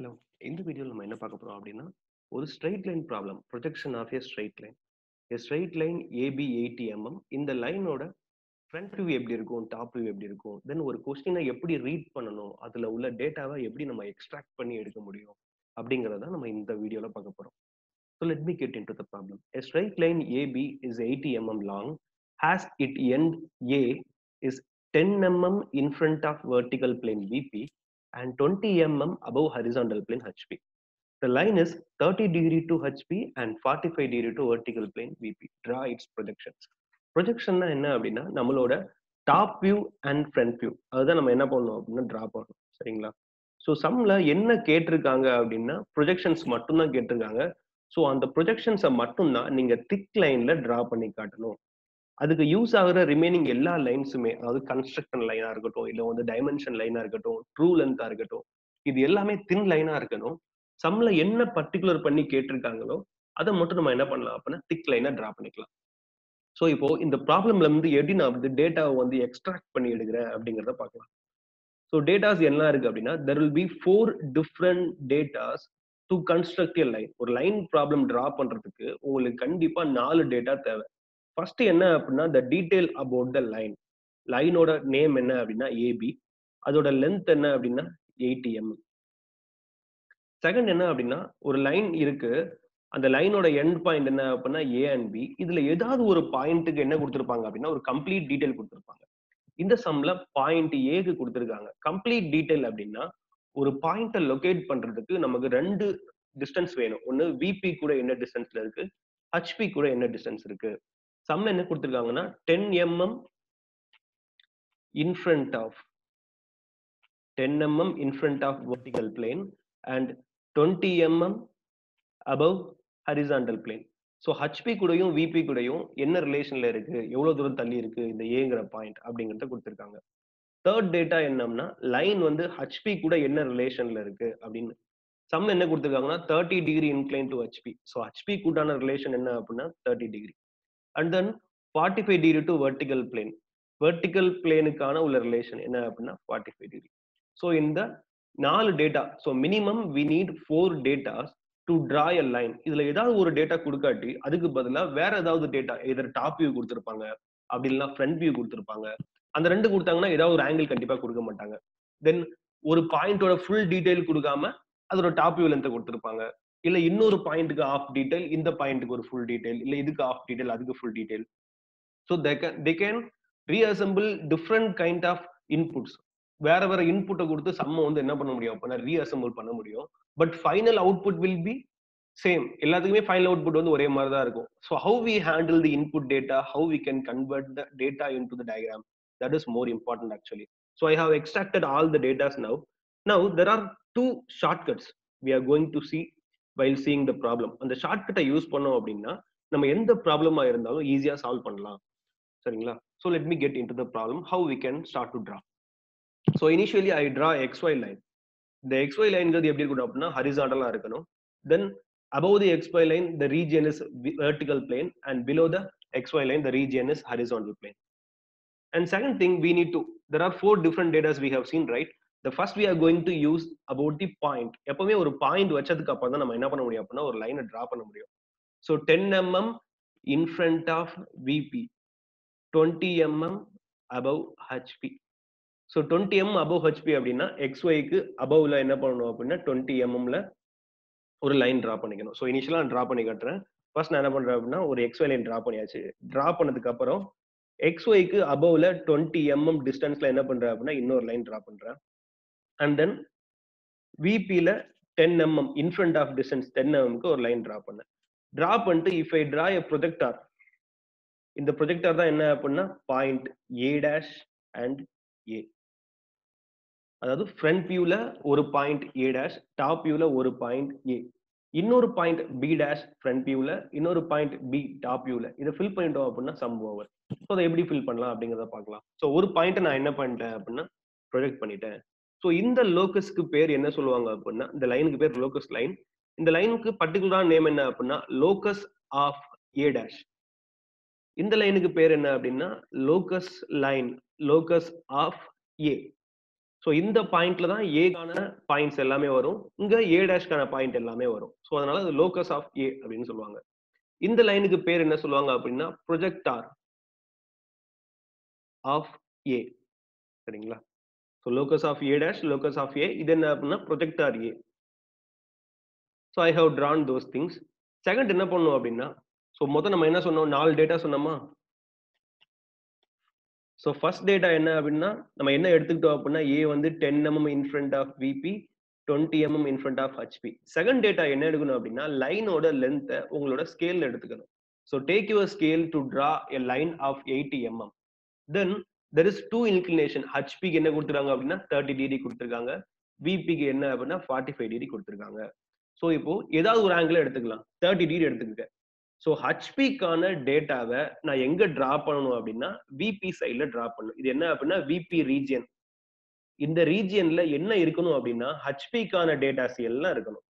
Hello. இந்த வீடியோல நம்ம என்ன பார்க்க போறோம் அப்படின்னா, ஒரு straight line problem. Projection of a straight line. A straight line AB 80 இந்த லைனோட ஃப்ரண்ட் வியூ எப்படி இருக்கும்? டாப் வியூ எப்படி இருக்கும்? தென் ஒரு கொஸ்டினை எப்படி ரீட் பண்ணணும்? அதுல உள்ள டேட்டாவ எப்படி நம்ம எக்ஸ்ட்ராக்ட் பண்ணி எடுக்க முடியும்? அப்படிங்கிறத நம்ம இந்த வீடியோல பார்க்க போறோம். So let me get into the problem. A straight line AB is 80 long, has its end A is 10 in front of vertical plane VP and 20 above horizontal plane HP. The line is 30 degree to HP and 45 degree to vertical plane VP. Draw its projections. ப்ரொஜெக்ஷன்னா என்ன அப்படின்னா நம்மளோட top view and front view அதுதான் நம்ம என்ன பண்ணணும் அப்படின்னா draw பண்ணணும். சரிங்களா? ஸோ சம்ல என்ன கேட்டிருக்காங்க அப்படின்னா ப்ரொஜெக்ஷன்ஸ் மட்டும்தான் கேட்டிருக்காங்க. ஸோ அந்த ப்ரொஜெக்ஷன்ஸை மட்டும்தான் நீங்க திக் லைன்ல டிரா பண்ணி காட்டணும். அதுக்கு யூஸ் ஆகுற ரிமைனிங் எல்லா லைன்ஸுமே, அதாவது கன்ஸ்ட்ரக்ஷன் லைனா இருக்கட்டும், இல்ல வந்து டைமென்ஷன் லைனா இருக்கட்டும், ட்ரூ லென்த்தா இருக்கட்டும், இது எல்லாமே தின் லைனா இருக்கணும். சம்ல என்ன பர்டிகுலர் பண்ணி கேட்டிருக்காங்களோ அதை மட்டும் நம்ம என்ன பண்ணலாம் அப்படின்னா திக் லைனா டிரா பண்ணிக்கலாம். ஸோ இப்போ இந்த ப்ராப்ளம்ல இருந்து எப்படி நான் வந்து டேட்டாவை வந்து எக்ஸ்ட்ராக்ட் பண்ணி எடுக்கிறேன் அப்படிங்கிறத பார்க்கலாம். ஸோ டேட்டாஸ் என்ன இருக்கு அப்படின்னா there will be 4 different datas to construct a line. ஒரு லைன் ப்ராப்ளம் டிரா பண்றதுக்கு உங்களுக்கு கண்டிப்பா 4 டேட்டா தேவை. ஃபர்ஸ்ட் என்ன அப்படின்னா the detail about the line. லைனோட நேம் என்ன அப்படின்னா ஏபி. அதோட லென்த் என்ன அப்படின்னா 80 செகண்ட் என்ன அப்படின்னா ஒரு லைன் இருக்கு. அந்த லைனோட எண்ட் பாயிண்ட் என்ன அப்படின்னா ஏ அண்ட் பி. இதுல ஏதாவது ஒரு பாயிண்ட்டுக்கு என்ன கொடுத்திருப்பாங்க அப்படின்னா ஒரு கம்ப்ளீட் டீடைல் கொடுத்திருப்பாங்க. இந்த சம்ல பாயிண்ட் ஏக்கு கொடுத்திருக்காங்க. கம்ப்ளீட் டீடைல் அப்படின்னா ஒரு பாயிண்ட லொகேட் பண்றதுக்கு நமக்கு ரெண்டு டிஸ்டன்ஸ் வேணும். ஒன்னு விபி கூட என்ன டிஸ்டன்ஸ்ல இருக்கு, ஹெச்பி கூட என்ன டிஸ்டன்ஸ் இருக்கு. சம்ல என்ன கொடுத்திருக்காங்கன்னா 10 in front of 10 in front of vertical plane and 20 above horizontal plane. So HP கூடயும் விபி கூடயும் என்ன ரிலேஷன்ல இருக்கு, எவ்வளவு தூரம் தள்ளி இருக்கு இந்த ஏங்கிற பாயிண்ட் அப்படிங்கறத கொடுத்திருக்காங்க. தேர்ட் டேட்டா என்னம்னா லைன் வந்து ஹெச்பி கூட என்ன ரிலேஷன்ல இருக்கு அப்படின்னு. சம் என்ன கொடுத்திருக்காங்கன்னா 30 degree incline to HP. So HP கூட்டான ரிலேஷன் என்ன அப்படின்னா 30 degree. And then 45 degree to vertical plane. Vertical பிளேனுக்கான உள்ள ரிலேஷன் என்ன அப்படின்னா 45 டிகிரி. ஸோ இந்த 4 data. So minimum we need 4 datas to draw a line. இதுல ஏதாவது ஒரு டேட்டா கொடுக்காட்டி அதுக்கு பதிலா வேற ஏதாவது டேட்டா எதர் டாப் வியூ கொடுத்திருப்பாங்க, அப்படி இல்லைன்னா ஃப்ரண்ட் வியூ கொடுத்திருப்பாங்க. அந்த ரெண்டு கொடுத்தாங்கன்னா ஏதாவது ஒரு ஆங்கிள் கண்டிப்பா கொடுக்க மாட்டாங்க. தென் ஒரு பாயிண்டோட ஃபுல் டீடைல் கொடுக்காம அதோட டாப் வியூ லென்த் கொடுத்திருப்பாங்க. இல்ல இன்னொரு பாயிண்ட்டுக்கு ஆஃப் டீடைல், இந்த பாயிண்ட்டுக்கு ஒரு ஃபுல் டீடைல், இல்ல இதுக்கு ஆஃப் டீடைல், அதுக்கு full detail. So they can reassemble different kind of inputs. வேற வேற இன்புட்டை கொடுத்து சம்ம வந்து என்ன பண்ண முடியும் அப்படின்னா ரீஅசெம்பிள் பண்ண முடியும். But final output will be same. எல்லாத்துக்குமே ஃபைனல் அவுட்புட் வந்து ஒரே மாதிரி தான் இருக்கும். So how we handle the input data, how we can convert the data into the diagram, that is more important actually. So I have extracted all the data now. Now there are two shortcuts we are going to see while seeing the problem. அந்த ஷார்ட்கட்டை use பண்ணோம் அப்படின்னா நம்ம எந்த ப்ராப்ளமா இருந்தாலும் ஈஸியா solve பண்ணலாம். சரிங்களா? So let me get into the problem how we can start to draw. So initially I draw xy line. The xy line எப்படி இருக்கணும் அப்படின்னா ஹரிசாண்டலா இருக்கணும். Then above the xy line the region is vertical plane and below the xy line the region is horizontal plane. And second thing we need to, there are 4 different data we have seen, right? The first we are going to use about the point. எப்பவுமே ஒரு point வச்சதுக்கு அப்புறம் தான் நம்ம என்ன பண்ண முடியும் அப்படின்னா ஒரு லைனை டிரா பண்ண முடியும். So 10 in front of VP, 20 above HP. So 20 above HP அப்படின்னா XYக்கு அபவ்ல என்ன பண்ணணும் அப்படின்னா 20 ல ஒரு லைன் டிரா பண்ணிக்கணும். ஸோ இனிஷியலா நான் டிரா பண்ணி காட்டுறேன். ஃபர்ஸ்ட் நான் என்ன பண்றேன் அப்படின்னா ஒரு XY லைன் டிரா பண்ணியாச்சு. டிரா பண்ணதுக்கு அப்புறம் XYக்கு அபவ்ல 20 டிஸ்டன்ஸ்ல என்ன பண்றேன் அப்படின்னா இன்னொரு லைன் டிரா பண்றேன். அண்ட் தென் VPல 10 இன் ஃப்ரண்ட் ஆஃப் டிஸ்டன்ஸ் 10 ஒரு லைன் டிரா பண்ணேன். டிரா பண்ணிட்டு if I draw a projector, இந்த ப்ரொஜெக்டார் தான் என்ன அப்படின்னா point A dash and A. அதாவது ஃப்ரண்ட் வியூல ஒரு பாயிண்ட் A டேஷ், டாப் வியூல ஒரு பாயிண்ட் A, இன்னொரு பாயிண்ட் B டேஷ் ஃப்ரண்ட் வியூல, இன்னொரு பாயிண்ட் B டாப் வியூல. இதை ஃபில் பண்ணிட்டோம் அப்படின்னா சம் ஓவர். ஸோ அதை எப்படி ஃபில் பண்ணலாம் அப்படிங்கிறத பார்க்கலாம். ஸோ ஒரு பாயிண்ட் நான் என்ன பண்ணிட்டேன் அப்படின்னா ப்ரொஜெக்ட் பண்ணிட்டேன். ஸோ இந்த லோக்கஸ்க்கு பேர் என்ன சொல்லுவாங்க அப்படின்னா இந்த லைனுக்கு பேர் லோக்கஸ் லைன். இந்த லைனுக்கு பர்டிகுலரா நேம் என்ன அப்படின்னா லோக்கஸ் ஆஃப் A டேஷ். இந்த லைனுக்கு பேர் என்ன அப்படின்னா locus line, locus of A. So இந்த பாயிண்ட்ல தான் ஏக்கான பாயிண்ட்ஸ் எல்லாமே வரும். இங்க ஏ டேஷ்க்கான பாயிண்ட் எல்லாமே வரும். ஸோ அதனால அது லோகஸ் ஆஃப் ஏ அப்படின்னு சொல்லுவாங்க. இந்த லைனுக்கு பேர் என்ன சொல்லுவாங்க அப்படின்னா ப்ரொஜெக்டார் ஆஃப் ஏ. சரிங்களா? So locus of A dash, locus of A. இது என்ன அப்படின்னா projector A. So I have drawn those things. Second என்ன பண்ணணும் அப்படின்னா, ஸோ மொத்தம் நம்ம என்ன சொன்னோம்? 4 டேட்டா சொன்னோமா? ஸோ ஃபர்ஸ்ட் டேட்டா என்ன அப்படின்னா, நம்ம என்ன எடுத்துக்கிட்டோம் அப்படின்னா, ஏ வந்து 10 in front of VP, 20 in front of HP. Second data என்ன எடுக்கணும் அப்படின்னா, லைனோட லென்த்தை உங்களோட ஸ்கேல்ல எடுத்துக்கணும். So take your scale to draw a line of 80 then there is 2 inclination. ஹெச்பிக்கு என்ன கொடுத்துருக்காங்க அப்படின்னா 30 டிகிரி கொடுத்துருக்காங்க. விபிக்கு என்ன அப்படின்னா 45 டிகிரி கொடுத்துருக்காங்க. ஸோ இப்போ ஏதாவது ஒரு ஆங்கிள் எடுத்துக்கலாம். 30 டிகிரி எடுத்துக்கிட்டேன். ஸோ ஹெச்பிக்கான டேட்டாவை நான் எங்க டிரா பண்ணணும் அப்படின்னா விபி சைட்ல டிரா பண்ணணும். இது என்ன அப்படின்னா விபி ரீஜியன். இந்த ரீஜியன்ல என்ன இருக்கணும் அப்படின்னா ஹெச்பிக்கான டேட்டாஸ் எல்லாம் இருக்கணும்.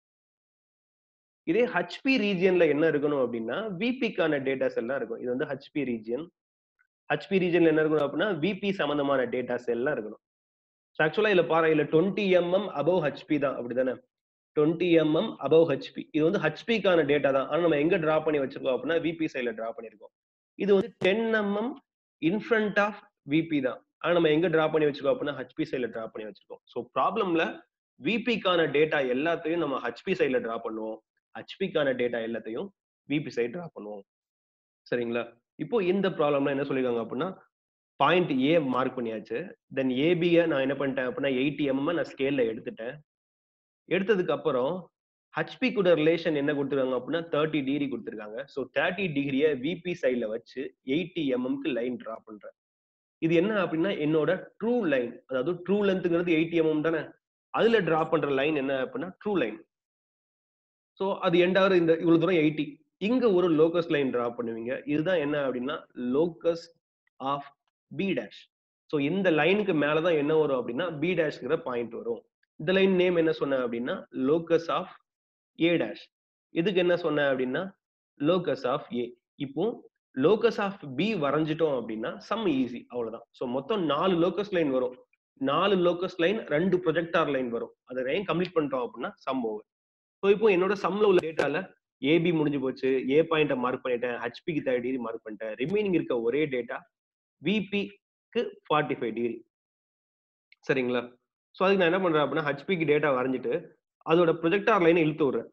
இதே ஹெச்பி ரீஜியன்ல என்ன இருக்கணும் அப்படின்னா விபிக்கான டேட்டாஸ் எல்லாம் இருக்கும். இது வந்து ஹெச்பி ரீஜியன். ஹெச்பி ரீஜியன்ல என்ன இருக்கணும் அப்படின்னா விபி சம்பந்தமான டேட்டாஸ் எல்லாம் இருக்கணும். ஆக்சுவலா இதுல பாரு, இதுல 20 அபவ் ஹெச்பி தான், அப்படிதானே? 20 அபவ் ஹெச்பி. இது வந்து ஹெச்பிக்கான டேட்டா தான். ஆனா நம்ம எங்க டிரா பண்ணி வச்சிருக்கோம் அப்படின்னா விபி சைட்ல டிரா பண்ணிருக்கோம். இது வந்து 10 இன் ஃப்ரண்ட் ஆஃப் விபி தான். ஆனா நம்ம எங்க டிரா பண்ணி வச்சிருக்கோம் அப்படின்னா ஹெச்பி சைட்ல டிரா பண்ணி வச்சிருக்கோம். ஸோ ப்ராப்ளம்ல விபிக்கான டேட்டா எல்லாத்தையும் நம்ம ஹெச்பி சைட்ல டிரா பண்ணுவோம். ஹெச்பிக்கான டேட்டா எல்லாத்தையும் விபி சைட் டிரா பண்ணுவோம். சரிங்களா? இப்போ இந்த ப்ராப்ளம்ல என்ன சொல்லிருக்காங்க அப்படின்னா பாயிண்ட் ஏ மார்க் பண்ணியாச்சு. தென் ஏபிய நான் என்ன பண்ணிட்டேன் அப்படின்னா 80 நான் ஸ்கேல்ல எடுத்துட்டேன். எடுத்ததுக்கு அப்புறம் ஹெச்பி கூட ரிலேஷன் என்ன கொடுத்துருக்காங்க அப்படின்னா 30 டிகிரி கொடுத்துருக்காங்க. ஸோ 30 டிகிரிய விபி சைட்ல வச்சு 80 க்கு லைன் டிரா பண்றேன். இது என்ன அப்படின்னா என்னோட ட்ரூ லைன். அதாவது ட்ரூ லென்த்ங்கிறது 80 தானே? அதுல டிரா பண்ற லைன் என்ன அப்படின்னா ட்ரூ லைன். ஸோ அது எண்ட் ஆகுற இந்த இவ்வளவு தூரம் 80. இங்க ஒரு லோகஸ் லைன் டிரா பண்ணுவீங்க. இதுதான் என்ன அப்படின்னா locus of B dash. So இந்த லைனுக்கு மேலதான் என்ன வரும் அப்படின்னா பி டேஷ்ங்கிற பாயிண்ட் வரும். இந்த லைன் நேம் என்ன சொன்னேன் அப்படின்னா லோகஸ் ஆஃப் ஏ டேஷ். இதுக்கு என்ன சொன்னேன் அப்படின்னா லோகஸ் ஆஃப் ஏ. இப்போ லோகஸ் ஆஃப் பி வரைஞ்சிட்டோம் அப்படின்னா சம் ஈஸி, அவ்வளவுதான். ஸோ மொத்தம் 4 லோகஸ் லைன் வரும். 4 லோகஸ் லைன், 2 ப்ரொஜெக்டார் லைன் வரும். அதை லைன் கம்ப்ளீட் பண்ணிட்டோம் அப்படின்னா சம் ஓவர். ஸோ இப்போ என்னோட சம்ல உள்ள டேட்டால ஏபி முடிஞ்சு போச்சு. ஏ பாயிண்ட மார்க் பண்ணிட்டேன். ஹெச்பிக்கு 30 டிகிரி மார்க் பண்ணிட்டேன். ரிமைனிங் இருக்க ஒரே டேட்டா விபிக்கு 45 டிகிரி. சரிங்களா? ஸோ அதுக்கு நான் என்ன பண்றேன் அப்படின்னா ஹெச்பிக்கு டேட்டா வரைஞ்சிட்டு அதோட ப்ரொஜெக்டார் லைனை இழுத்து விடுறேன்.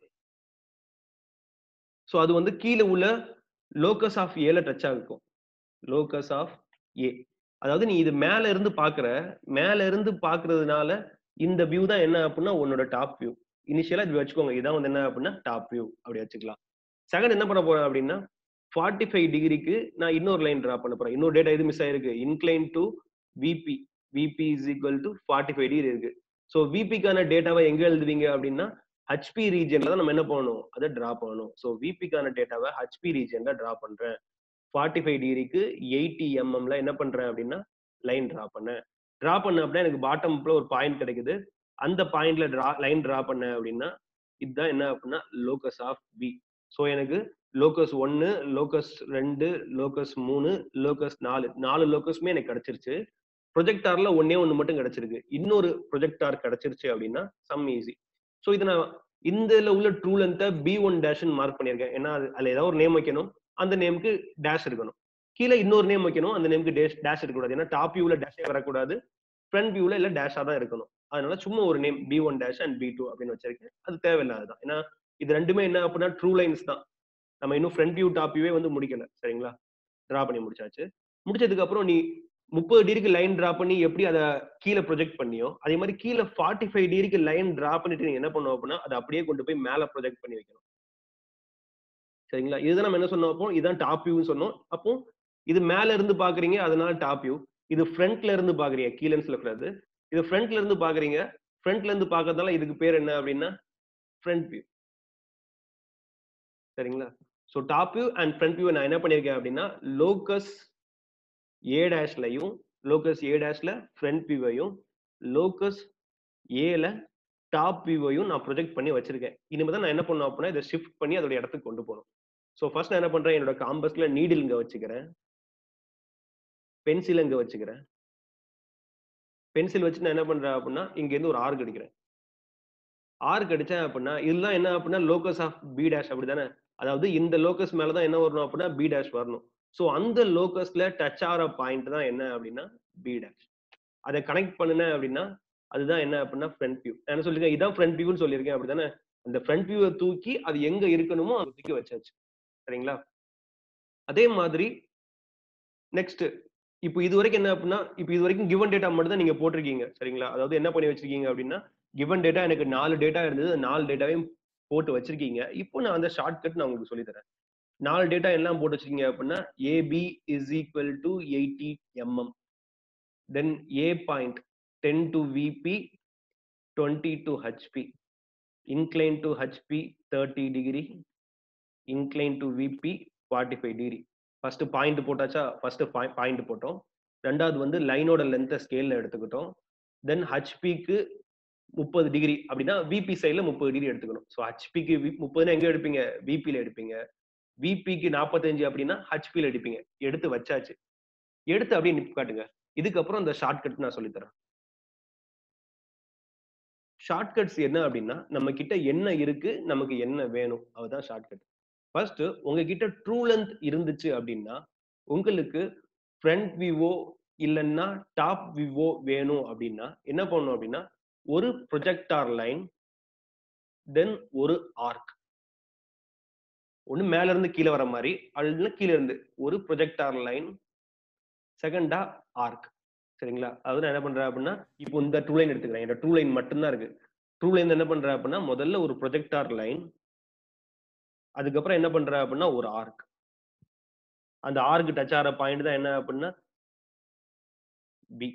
ஸோ அது வந்து கீழே உள்ள லோகஸ் ஆஃப் ஏல டச் ஆகும். Locus of A. அதாவது நீ இது மேல இருந்து பாக்குற, மேல இருந்து பாக்குறதுனால இந்த வியூ தான் என்ன அப்படின்னா உன்னோட டாப் வியூ. இனிஷியலா இது வச்சுக்கோங்க. இதான் வந்து என்ன அப்படின்னா டாப் வியூ அப்படி வச்சுக்கலாம். செகண்ட் என்ன பண்ண போறேன் அப்படின்னா 45 டிகிரிக்கு நான் இன்னொரு லைன் டிரா பண்ண போறேன். இன்னொரு டேட்டா எது மிஸ் ஆயிருக்கு? Incline to VP. VP is equal to 45 degree இருக்கு. ஸோ விபிக்கான டேட்டாவை எங்க எழுதுவீங்க அப்படின்னா ஹெச்பி ரீஜன்ல தான் நம்ம என்ன பண்ணணும்? அதை டிரா பண்ணணும். ஸோ விபிக்கான டேட்டாவை ஹெச்பி ரீஜன்ல டிரா பண்றேன். 45 டிகிரிக்கு 80 ல என்ன பண்றேன் அப்படின்னா லைன் டிரா பண்ணேன். டிரா பண்ண அப்படின்னா எனக்கு பாட்டம்ல ஒரு பாயிண்ட் கிடைக்குது. அந்த பாயிண்ட்ல லைன் டிரா பண்ணேன் அப்படின்னா இதுதான் என்ன அப்படின்னா லோகஸ் ஆஃப் பி. ஸோ எனக்கு லோகஸ் 1, லோகஸ் 2, லோகஸ் 3, லோகஸ் 4 4 லோகஸ்மே எனக்கு கிடைச்சிருச்சு. ப்ரொஜெக்டார்ல ஒன்னே ஒண்ணு மட்டும் கிடைச்சிருக்கு. இன்னொரு ப்ரொஜெக்டார் கிடைச்சிருச்சு அப்படின்னா சம் ஈஸி. ஸோ இது நான் இந்த உள்ள ட்ரூ லென்த்தை B1 டேஷ்னு மார்க் பண்ணியிருக்கேன். ஏன்னா அதுல ஏதாவது ஒரு நேம் வைக்கணும். அந்த நேமுக்கு டேஷ் இருக்கணும். கீழே இன்னொரு நேம் வைக்கணும். அந்த நேமுக்கு டேஷ் இருக்கக்கூடாது. ஏன்னா டாப் வியூல டேஷே வரக்கூடாது. ஃப்ரண்ட் வியூல இல்ல டேஷா தான் இருக்கணும். அதனால சும்மா ஒரு name B1 dash and B2 அப்படின்னு வச்சிருக்கேன். அது தேவையில்லாததான். ஏன்னா இது ரெண்டுமே என்ன அப்படின்னா ட்ரூ லைன்ஸ் தான். நம்ம இன்னும் ஃப்ரண்ட் வியூ டாப் வியூவே வந்து முடிக்கல. சரிங்களா? டிரா பண்ணி முடிச்சாச்சு. முடிச்சதுக்கு அப்புறம் நீ 30 டிகிரிக்கு லைன் டிரா பண்ணி எப்படி அத கீழ ப்ரொஜெக்ட் பண்ணியோ, அதே மாதிரி கீழ 45 டிகிரிக்கு லைன் டிரா பண்ணிட்டு நீங்க என்ன பண்ணணும் அப்படின்னா, அத அப்படியே கொண்டு போய் மேல ப்ரொஜெக்ட் பண்ணி வைக்கணும். சரிங்களா? இதுதான் நம்ம என்ன சொன்னோம் அப்போ, இதான் டாப் வியூன்னு சொன்னோம். அப்போ இது மேல இருந்து பாக்குறீங்க, அதனால டாப் வியூ. இது ஃப்ரண்ட்ல இருந்து பாக்குறீங்க, கீழன்னு சொல்லக்கூடாது. இது ஃப்ரண்ட்ல இருந்து பாக்குறீங்க. ஃப்ரண்ட்ல இருந்து பாக்கறதால இதுக்கு பேர் என்ன அப்படின்னா, ஃப்ரண்ட் வியூ. சரிங்களா? So top view and front view நான் என்ன பண்ணியிருக்கேன் அப்படின்னா, லோகஸ் ஏ டேஷ்லயும், லோகஸ் ஏ டேஷ்ல ஃப்ரண்ட் வியூவையும், லோகஸ் ஏல டாப் வியூவையும் நான் ப்ரொஜெக்ட் பண்ணி வச்சிருக்கேன். இனிமே தான் நான் என்ன பண்ணணும் அப்படின்னா, இத ஷிஃப்ட் பண்ணி அதோட இடத்துக்கு கொண்டு போணும். சோ ஃபர்ஸ்ட் நான் என்ன பண்றேன், என்னோட காம்பஸ்ல நீடில் இங்க வச்சுக்கிறேன். பென்சில் இங்க வச்சுக்கிறேன். பென்சில் வச்சு நான் என்ன பண்றேன் அப்படின்னா, இங்க இருந்து ஒரு ஆர்க் அடிக்கிறேன். ஆர்க் அடிச்சேன் அப்படின்னா, இதெல்லாம் என்ன அப்படின்னா லோகஸ் ஆஃப் பி டாஷ் அப்படிதானே? அதாவது இந்த லோகஸ் மேல தான் என்ன வரணும் அப்படின்னா, பி டாஷ் வரணும். சோ அந்த லோகஸ்ல டச் ஆற பாயிண்ட் தான் என்ன அப்படின்னா, பி டாஷ். அத கனெக்ட் பண்ணுனேன் அப்படின்னா, அதுதான் என்ன அப்படின்னா ஃப்ரண்ட் வியூ. நான் என்ன சொல்லிருக்கேன், இதான் ஃப்ரண்ட் வியூன்னு சொல்லியிருக்கேன் அப்படிதானே? அந்த ஃப்ரண்ட் வியூவ தூக்கி அது எங்க இருக்கணுமோ அங்க தூக்கி வச்சாச்சு. சரிங்களா? அதே மாதிரி நெக்ஸ்ட் இப்போ இதுவரைக்கும் என்ன அப்படின்னா, இப்போ இதுவரைக்கும் கிவன் டேட்டா மட்டும் தான் நீங்க போட்டிருக்கீங்க. சரிங்களா? அதாவது என்ன பண்ணி வச்சிருக்கீங்க அப்படின்னா, கிவன் டேட்டா எனக்கு 4 டேட்டா இருந்தது. 4 டேட்டாவையும் போட்டு வச்சிருக்கீங்க. இப்போ நான் அந்த ஷார்ட்கட் நான் உங்களுக்கு சொல்லித் தரேன். 4 டேட்டா எல்லாம் போட்டு வச்சிருக்கீங்க அப்படின்னா, AB is equal to 80 mm. Then A point 10 to VP, 20 to HP. Incline to HP 30 degree. Incline to VP 45 degree. First point போட்டாச்சா? ஃபர்ஸ்ட் பாயிண்ட் போட்டோம். ரெண்டாவது வந்து லைனோட லென்த்தை ஸ்கேல்ல எடுத்துக்கிட்டோம். தென் ஹெச்பிக்கு 30 டிகிரி அப்படின்னா விபி சைட்ல 30 டிகிரி எடுத்துக்கணும். ஸோ ஹெச்பிக்கு 30 எங்க எடுப்பீங்க? விபில எடுப்பீங்க. விபிக்கு 45 அப்படின்னா ஹெச்பில எடுப்பீங்க. எடுத்து வச்சாச்சு. எடுத்து அப்படியே நிப்பாட்டுங்க. இதுக்கப்புறம் இந்த ஷார்ட்கட் நான் சொல்லித் தரேன். ஷார்ட்கட்ஸ் என்ன அப்படின்னா, நம்ம கிட்ட என்ன இருக்கு, நமக்கு என்ன வேணும், அதுதான் ஷார்ட்கட். ஃபர்ஸ்ட் உங்ககிட்ட ட்ரூ லென்த் இருந்துச்சு அப்படின்னா, உங்களுக்கு ஃப்ரண்ட் வியூவோ இல்லன்னா டாப் வியூவோ வேணும் அப்படின்னா, என்ன பண்ணணும் அப்படின்னா, ஒரு ப்ரொஜெக்டார் லைன், தென் ஒரு ஆர்க். ஒண்ணு மேல இருந்து கீழ வர மாரி, அல்லது கீழ இருந்து ஒரு ப்ரொஜெக்டார் லைன், செகண்டா ஆர்க். சரிங்களா? அதாவது நான் என்ன பண்றேன் அப்படின்னா, இப்போ இந்த ட்ரூ லைன் எடுத்துக்கிறேன். என்கிட்ட ட்ரூ லைன் மட்டும் தான் இருக்கு. ட்ரூ லைன் என்ன பண்றேன் அப்படின்னா, முதல்ல ஒரு ப்ரொஜெக்டார் லைன், அதுக்கப்புறம் என்ன பண்றேன் அப்படின்னா, ஒரு ஆர்க். அந்த ஆர்க் டச் ஆற பாயிண்ட் தான் என்ன அப்படின்னா, பி.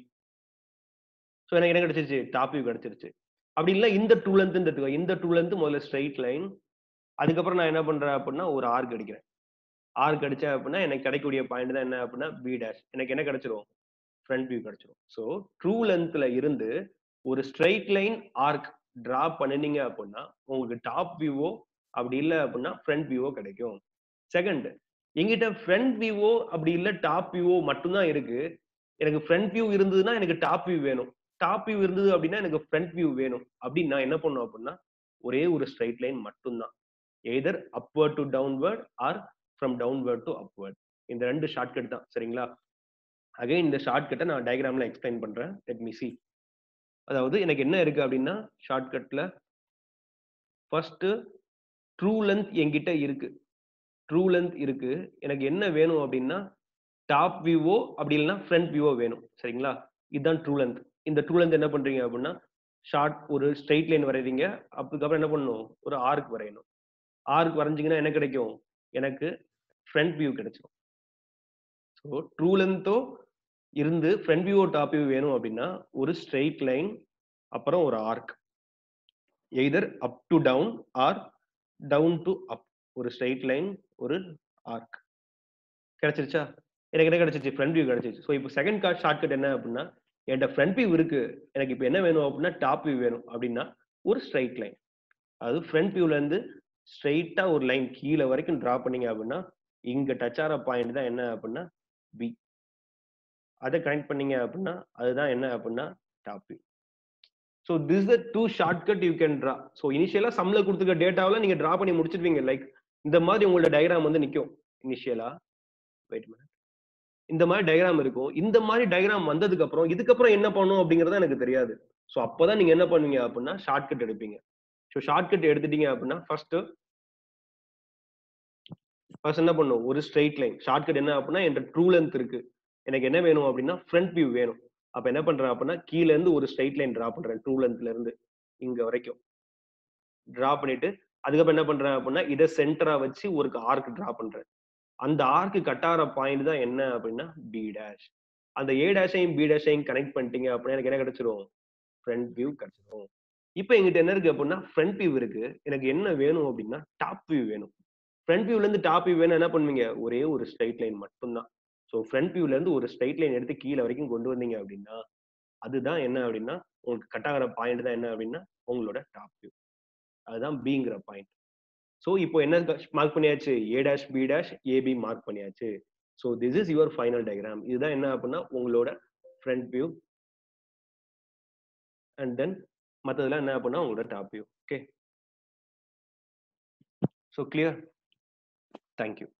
சோ எனக்கு என்ன கிடைச்சிருச்சு? டாப் வியூ கிடைச்சிருச்சு. அப்படி இல்ல இந்த ட்ரூ லென்த்ன்னு எடுத்துக்கோ. இந்த ட்ரூ லென்த் முதல்ல ஸ்ட்ரெயிட் லைன். அதுக்கப்புறம் நான் என்ன பண்றேன் அப்படின்னா, ஒரு ஆர்க் அடிக்கிறேன். ஆர்க் அடிச்சேன் அப்படின்னா, எனக்கு கிடைக்கக்கூடிய பாயிண்ட் தான் என்ன அப்படின்னா, பி டாஷ். எனக்கு என்ன கிடைச்சிரும்? ஃப்ரண்ட் வியூ கிடைச்சிரும். சோ ட்ரூ லென்த்ல இருந்து ஒரு ஸ்ட்ரெயிட் லைன் ஆர்க் டிரா பண்ணுனீங்க அப்படின்னா, உங்களுக்கு டாப் வியூவோ அப்படி இல்ல அப்படின்னா ஃப்ரண்ட் வியூவோ கிடைக்கும். செகண்ட், என்கிட்ட ஃப்ரண்ட் வியூவோ அப்படி இல்ல டாப் வியூவோ மட்டும் தான் இருக்கு. எனக்கு ஃப்ரண்ட் வியூ இருந்ததுன்னா எனக்கு டாப் வியூ வேணும். டாப் வியூ இருந்தது அப்படின்னா எனக்கு ஃப்ரண்ட் வியூ வேணும். அப்படின்னு நான் என்ன பண்ணணும் அப்படின்னா, ஒரே ஒரு ஸ்ட்ரெயிட் லைன் மட்டும் தான். Either upward to downward or from downward to upward. இந்த 2 ஷார்ட்கட் தான். சரிங்களா? அகைன் இந்த ஷார்ட்கட்ட நான் டயகிராம்ல எக்ஸ்பிளைன் பண்றேன். Let me see. அதாவது எனக்கு என்ன இருக்கு அப்படின்னா, ஷார்ட்கட்ல ஃபர்ஸ்ட் ட்ரூ லென்த் என்கிட்ட இருக்கு. ட்ரூ லென்த் இருக்கு. எனக்கு என்ன வேணும் அப்படின்னா, டாப் வியூவோ அப்படி இல்லன்னா ஃப்ரண்ட் வியூவோ வேணும். சரிங்களா? இதுதான் ட்ரூ லென்த். இந்த ட்ரூ லென்த் என்ன பண்றீங்க அப்படின்னா, ஒரு ஸ்ட்ரெயிட் லைன் வரையறீங்க. அதுக்கப்புறம் என்ன பண்ணணும்? ஒரு ஆர்க் வரையணும். ஆர்க் வரைஞ்சீங்கன்னா என்ன கிடைக்கும்? எனக்கு ஃப்ரண்ட் வியூ கிடைச்சிரும். ஸோ ட்ரூ லென்த்தோ இருந்து ஃப்ரண்ட் வியூவோ டாப் வியூ வேணும் அப்படின்னா, ஒரு ஸ்ட்ரெயிட் லைன் அப்புறம் ஒரு arc. Either up to down or down to up. ஒரு ஸ்ட்ரெயிட் லைன், ஒரு ஆர்க். கிடைச்சிருச்சா? எனக்கு என்ன கிடைச்சிருச்சு? ஃப்ரண்ட் வியூ கிடைச்சிருச்சு. ஸோ இப்போ செகண்ட் ஷார்ட்கட் என்ன அப்படின்னா, என்ட்ட ஃப்ரண்ட் வியூ இருக்கு. எனக்கு இப்ப என்ன வேணும் அப்படின்னா, டாப் வியூ வேணும் அப்படின்னா, ஒரு ஸ்ட்ரெயிட் லைன். அதாவது ஃப்ரண்ட் வியூல இருந்து ஸ்ட்ரெயிட்டா ஒரு லைன் கீழ வரைக்கும் டிரா பண்ணீங்க அப்படின்னா, இங்க டச் ஆற பாயிண்ட் தான் என்ன அப்படின்னா, பி. அத கனெக்ட் பண்ணீங்க அப்படின்னா, அதுதான் என்ன அப்படின்னா, top view. So this the 2 shortcut you can draw. So இனிஷியலா சம்ல குடுத்துருக்க டேட்டாவெல்லாம் நீங்க டிரா பண்ணி முடிச்சிருவீங்க. லைக் இந்த மாதிரி உங்களோட டயகிராம் வந்து நிக்கும். இனிஷியலா வெயிட் மினிட். இந்த மாதிரி டயகிராம் இருக்கும். இந்த மாதிரி டயகிராம் வந்ததுக்கு அப்புறம், இதுக்கப்புறம் என்ன பண்ணணும் அப்படிங்கிறது எனக்கு தெரியாது. சோ அப்பதான் நீங்க என்ன பண்ணுவீங்க அப்படின்னா, ஷார்ட்கட் எடுப்பீங்க. சோ ஷார்ட்கட் எடுத்துட்டீங்க அப்படின்னா, ஃபர்ஸ்ட் என்ன பண்ணும்? ஒரு ஸ்ட்ரெயிட் லைன். ஷார்ட்கட் என்ன அப்படின்னா, என்ட்ட ட்ரூ லென்த் இருக்கு. எனக்கு என்ன வேணும் அப்படின்னா, ஃப்ரண்ட் வியூ வேணும். அப்ப என்ன பண்றேன் அப்படின்னா, கீழ இருந்து ஒரு ஸ்ட்ரெயிட் லைன் டிரா பண்றேன். ட்ரூ லென்த்ல இருந்து இங்க வரைக்கும் டிரா பண்ணிட்டு, அதுக்கப்புறம் என்ன பண்றேன் அப்படின்னா, இத சென்டரா வச்சு ஒரு ஆர்க் டிரா பண்றேன். அந்த ஆர்க் கட் ஆற பாயிண்ட் தான் என்ன அப்படின்னா, பி டாஷ். அந்த ஏ டாஷையும் பி டாஷையும் கனெக்ட் பண்ணிட்டீங்க அப்படின்னா எனக்கு என்ன கிடைச்சிரும்? ஃப்ரண்ட் வியூ கிடைச்சிரும். இப்போ என்கிட்ட என்ன இருக்கு அப்படின்னா, ஃப்ரண்ட் வியூ இருக்கு. எனக்கு என்ன வேணும் அப்படின்னா, டாப் வியூ வேணும். ஃப்ரண்ட் வியூல இருந்து டாப் வியூ வேணும் என்ன பண்ணுவீங்க? ஒரே ஒரு ஸ்ட்ரெயிட் லைன் மட்டும் தான். சோ ஃப்ரண்ட் வியூல இருந்து ஒரு ஸ்ட்ரெயிட் லைன் எடுத்து கீழ வரைக்கும் கொண்டு வந்தீங்க அப்படின்னா, அதுதான் என்ன அப்படின்னா, உங்களுக்கு கட் ஆகுற பாயிண்ட் தான் என்ன அப்படின்னா, உங்களோட டாப் வியூ. அதுதான் பிங்கிற பாயிண்ட். சோ இப்போ என்ன மார்க் பண்ணியாச்சு? A dash, B dash, AB mark பண்ணியாச்சு. So this is your final diagram. இதுதான் என்ன அப்படின்னா, உங்களோட ஃப்ரண்ட் வியூ அண்ட் தென் மத்ததெல்லாம் என்ன அப்படின்னா உங்களோட top view. Okay. So clear. Thank you.